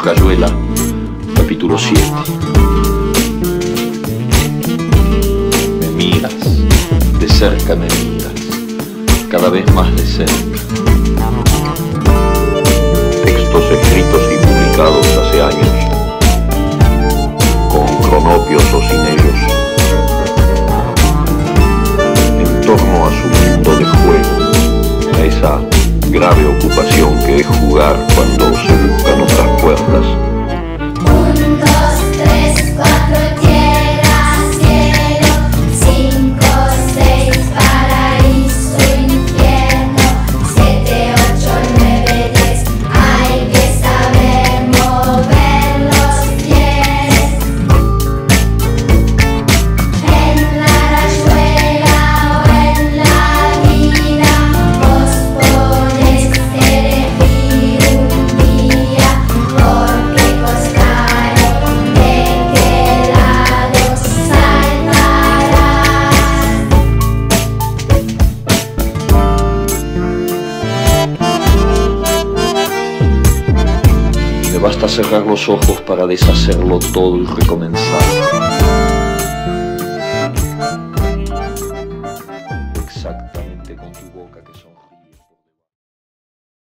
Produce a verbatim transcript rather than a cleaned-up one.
Rayuela, capítulo siete. Me miras, de cerca me miras, cada vez más de cerca. Textos escritos y publicados hace años, con cronopios o sin ellos, en torno a su mundo de juego, a esa grave ocupación que es jugar cuando se buscan otras puertas. Un, dos, tres, cuatro, tierra, cielo, cinco, seis, paraíso, infierno, siete, ocho, nueve, diez, hay que saber mover los pies. En la rayuela o en la vida, vos podés elegir un día, porque costaré de qué lado saltarás. Me basta cerrar los ojos para deshacerlo todo y recomenzar.